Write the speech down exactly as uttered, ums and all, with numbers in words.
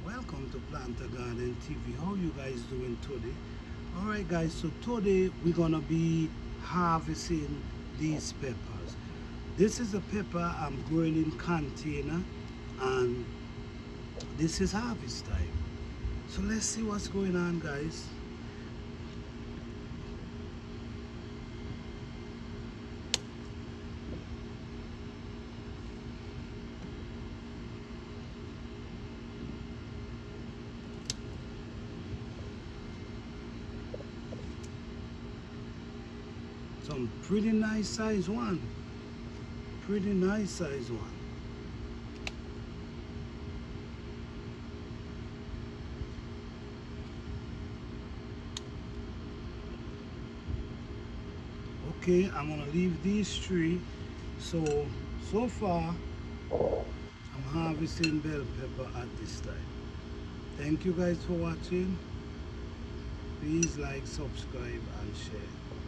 Welcome to Planter Garden T V. How you guys doing today? All right, guys. So today we're gonna be harvesting these peppers. This is a pepper I'm growing in container, and this is harvest time. So let's see what's going on, guys. Some pretty nice size one. Pretty nice size one. Okay, I'm gonna leave these three. So, so far, I'm harvesting bell pepper at this time. Thank you guys for watching. Please like, subscribe, and share.